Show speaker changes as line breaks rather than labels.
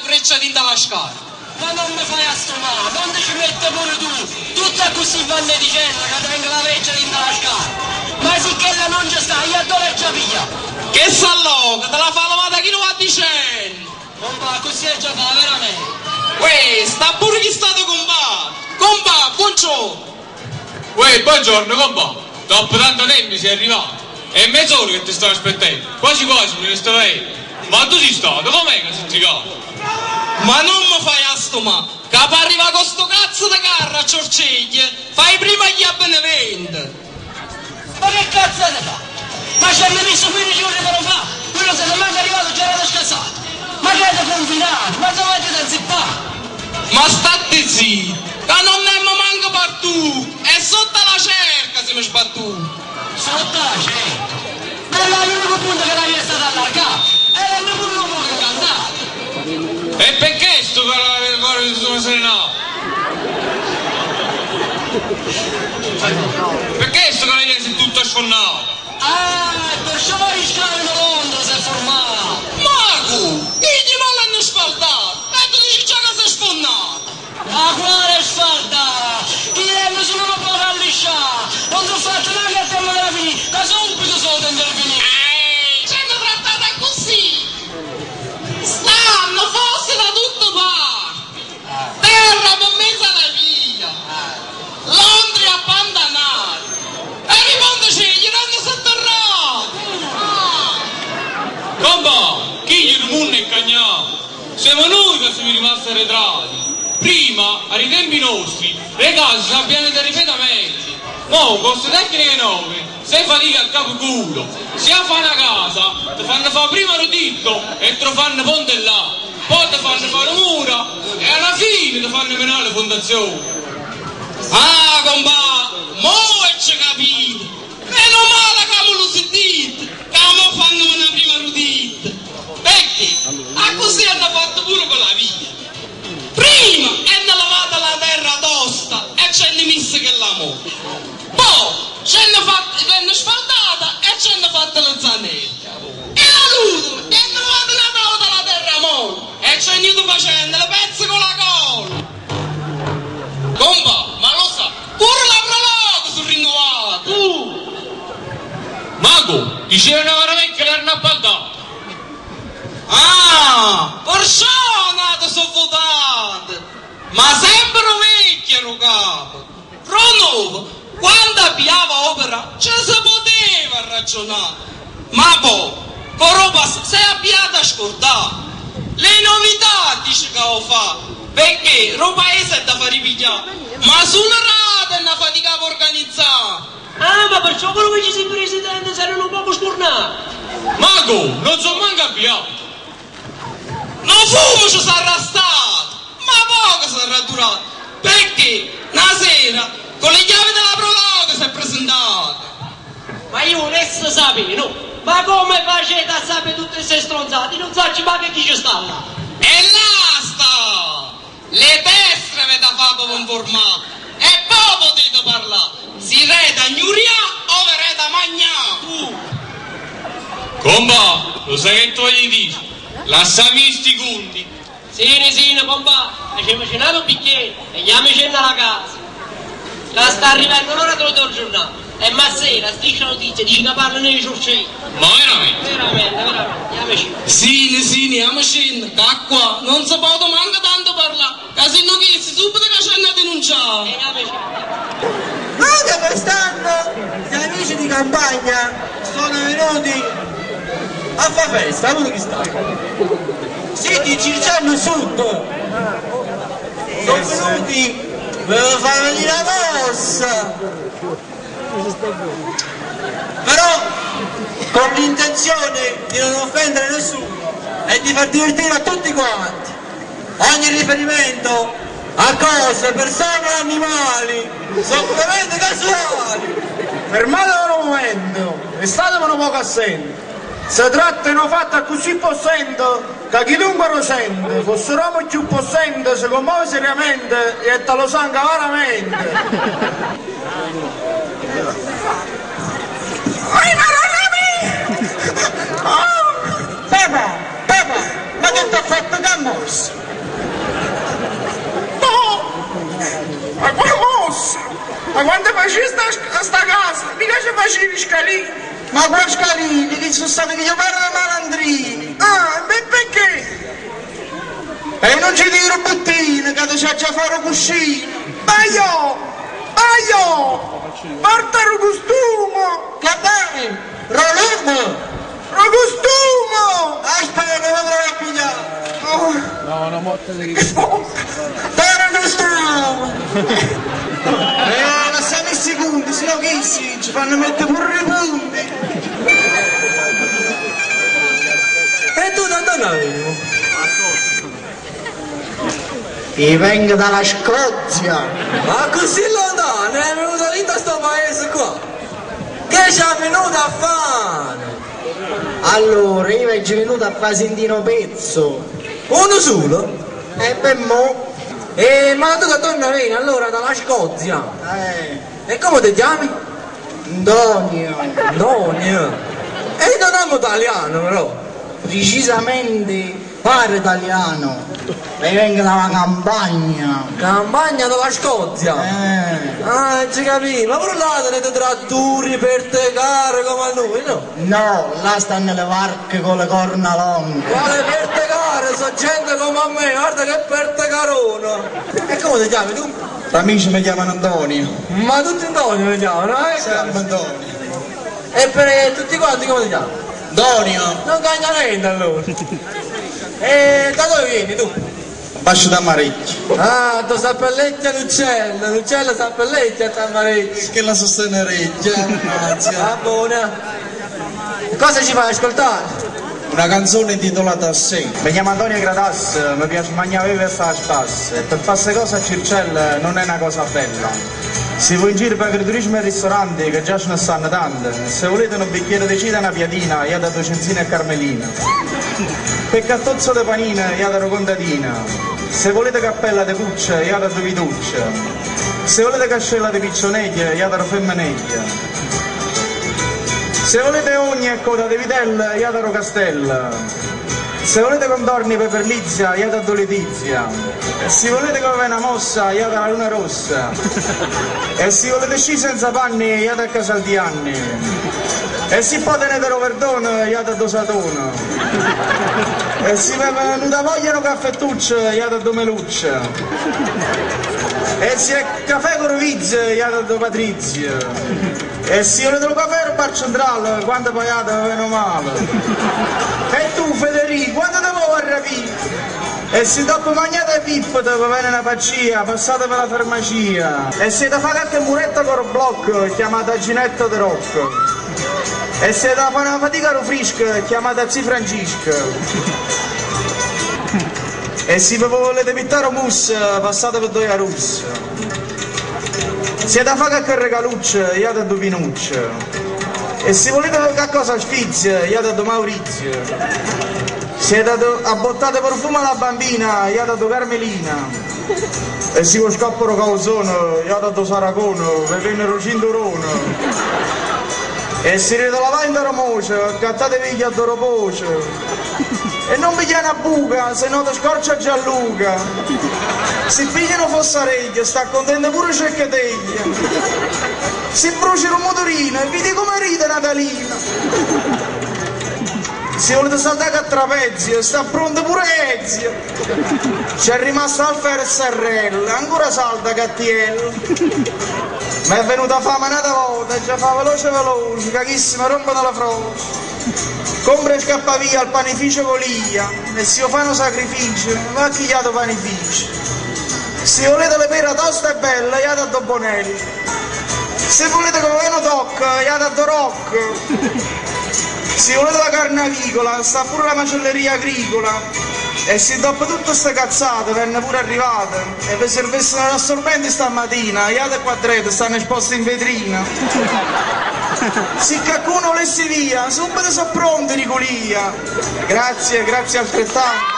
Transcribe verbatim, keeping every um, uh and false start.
freccia tinta alla scala.
Ma non mi fai a stomare, non ci mette pure tu. Tutta così vanno dicendo che tengo la freccia tinta alla scala. Ma sì che la non ci sta, io dove ci piglia?
Che salloca, te la fa lavata chi lo va dicendo?
Non va, così è giocata veramente.
Uè, sta pure chi stato compa. Compa, buongiorno.
Uè, buongiorno compa. Dopo tanto tempo sei arrivato. È mezz'ora che ti sto aspettando. Quasi quasi me ne sto vedendo. Ma tu sei stato, com'è che sei trigato?
Ma non mi fai a stomare, che arriva con sto cazzo di carro a Ciorceglie, fai prima gli a Benevento.
Ma che cazzo ne fa? Ma ci hanno messo quindici giorni per lo fare, quello se non è arrivato già era scassato. Ma che avete confinato? Ma dovete da zippare?
Ma state zitto, che non ne manco partù, è sotto la cerca se mi sbattu.
Sotto la cerca? Ma è l'unico punto che la via è stata allargata, era l'unico punto che cantava.
E perché sto con di sono serenato? Perché sto cavaliere si è tutto sfonnato?
Ah, perciò il scalo di Londra si è formato.
Mago, digli ma l'hanno sfaldato, e tu dici già che si è sfonnato.
Ma quale sfalda? Chi è solo una poca a lisciare? Non ti ho fatto neanche a tempo della finita, da subito sono intervenuto.
Ehi, ci hanno trattata così. Stanno forse da tutto parte. Terra per mezzo alla via. Londra abbandonata. E ripondoci, gli danno sotterrato.
Compa, chi gli rumunne e cagnato? Siamo noi che siamo rimasti arretrati. Prima, ai tempi nostri, le case si abbiano da ripetamenti. Mo, con queste tecniche nuove, se fatica al capo culo, se a fare una casa, ti fanno fare prima roditto e te lo fanno ponte là, poi ti fanno fare mura e alla fine ti fanno menare le fondazioni.
Ah, compa, mo è ci capito. Meno male che me lo sentite, che mo fanno una prima roditto. Perché? Ah, così hanno fatto pure con la via. Prima hanno lavato la terra tosta e ci hanno messo che l'amore. Poi ci hanno, fatto, hanno sfaldata e ci hanno fatto le zanette. E la luce hanno lavato una volta la terra molle e ci hanno ido facendo le pezze con la colla. Compa, ma lo sa, pure la prologa sono rinnovata. Uh.
Mago, dicevano veramente che l'hanno appaltato.
Ah, perciò nato sono votate, ma sempre vecchio capo. Pronovo, quando abbiamo opera ci si poteva ragionare, ma poi, con roba se abbiate ascoltato, le novità dice che ho fatto, perché il paese è da fare ripigliare, ma sulla rata è una fatica per organizzare.
Ah, ma perciò quello che ci si presidente saranno un po' scornati.
Mago, non sono manco abbiato.
Non fumo ci sarà stato, ma poco sarà durato, perché una sera con le chiavi della prologa si è presentata.
Ma io non so sapere, no? Ma come facete a sapere tutte queste stronzate? Non so ma che chi ci sta là?
E là sta! Le destre avete fatto per informare, e poi potete parlare. Si reda a gnuria o verrete a magnà. Uh.
Compa, lo sai che tu gli dici? Lasciami sti conti.
Sì, sì, compa, facciamo cenato un bicchiere e andiamoci alla casa. La sta arrivando un'ora te lo do il giornale. E ma sera, striscia notizia, dici che parlano di Ciorceglie.
Ma veramente?
Veramente, veramente, andiamoci.
Sì, sì, andiamoci, che qua non si può manco tanto parlare, che se non chiesi subito che ci hanno denunciato.
E andiamoci.
Anche quest'anno gli amici di campagna sono venuti a fare festa, uno chi sta? Sì, di Circiano Sud. Sono venuti per far venire la mossa. Però con l'intenzione di non offendere nessuno e di far divertire a tutti quanti. Ogni riferimento a cose, persone e animali sono puramente casuali.
Fermatevi un momento e statevene poco assenti. Se trattano fatta così possente che chiunque lo sente, fosse l'uomo più possente, si commuove seriamente e te lo sangue veramente.
Pepa, Pepa, ma che ti ha fatto da mossa?
Ma Pascalini, che sono stati che io parlo di malandrini. Ah, beh perché? E non ci dico robottine, che ti c'è già fare cuscino. Ma io, ma io, porta il costume. Che bene, Rolando, il costume. Aspetta, non dovrò pigliare. Oh.
No, una motta di...
Però non stiamo. Eh, lasciamo i secondi, se no che sì, ci fanno mettere pure i punti.
E tu da dove avevo?
E vengo dalla Scozia.
Ma così lontano, è venuto lì da sto paese qua. Che ci ha venuto a fare?
Allora, io è venuto a fare Sentino Pezzo.
Uno solo?
E per mo'.
E ma tu che torna vieni allora dalla Scozia?
Eh,
E come ti chiami?
Antonio.
Antonio. E non amo italiano però.
Precisamente pare italiano. E vengo dalla campagna.
Campagna della Scozia.
Eh.
Ah, ci capisco. Ma pure là tenete trattori per tegare come a noi, no?
No, là stanno le varche con le corna lunghe.
Quale per tegare? So gente come a me, guarda che per tegarona. E come ti chiami tu?
Amici mi chiamano Antonio.
Ma tutti Antonio mi chiamano, eh?
Sempre Antonio.
E per tutti quanti come ti chiami?
Antonio.
Non cambia niente allora. E da dove vieni tu?
Bascio da Marecchio.
Ah, tu Sappelletti e l'uccello, l'uccello Sappelletti e Tamarecchio.
Che la sostenerecchia, grazie.
Ah, buona. E cosa ci fai ascoltare?
Una canzone intitolata A sé. Mi chiamo Antonio Gradas, mi piace mangiare e stare a spasso. E per fare queste cose a Circella non è una cosa bella. Se vuoi in giro per agriturismo e ristoranti, che già ce ne stanno tante, se volete un bicchiere di cita e una piadina, io da Docenzina e Carmelina. Per cattozzo di panina, io da Rocondatina. Se volete cappella di cuccia, io da Dovituccia. Se volete cascella di piccioneglia, io da Femmeneglia. Se volete ogni e coda di vitella, io da Rocastella. Se volete contorni per Perlizia, io da Doletizia. E se volete come una mossa, io da Luna Rossa. E se volete sci senza panni, io da Casaldianni. E se poi tenete Roverdone, io da Dosatona. E se non da vogliono caffettucce, io da Domeluccia. E se è caffè con Rovizia, io da Do Patrizia. E se volete lo caffè al bar centrale, quando pagate meno male. E tu Federico, quando te vuoi a rapire? E se dopo mangiate pippe ti viene una pazzia, passate per la farmacia. E se ti fa qualche muretto con il blocco, chiamate Ginetto de Rocco. E se ti fa una fatica con frisco, chiamate Zio Francesco. E se vi volete pittare mousse, passate per due russe. Se da fa che regaluccia, io da Pinuccia. E se volete qualcosa a Sfizia, io da Maurizio. Se dato abbottate profumo alla bambina, io da Carmelina. E se vuoi scoppero calzone, io da Saragono, per venire cinturone. E se rete la vaina romoce, cattatevi gli addoropoce. E non pigliano a buca, se no ti scorcia Gianluca. Se pigliano fossareglia, sta contento pure Cercheteglia. Se bruciano un motorino, e vedi come ride Natalina. Se volete saltare a trapezio, sta pronto pure Ezio. C'è rimasta Alfa e Sarrella, ancora salta Cattiello. Mi è venuta fame un'altra volta, già fa veloce veloce, cachissima, rompono la froce. Compra e scappa via al panificio Coliglia, e se io fanno sacrificio, va a chigliato panificio. Se volete le pere tosta e bella, io da Bonelli. Se volete come meno tocca, io da Rocco. Se volete la carne avicola, sta pure la macelleria agricola. E se dopo tutte queste cazzate venne pure arrivate e vi servissero assorbenti stamattina, io da quadrette stanno esposti in vetrina. Se qualcuno volesse via, subito sono pronti Nicolia. Grazie, grazie altrettanto.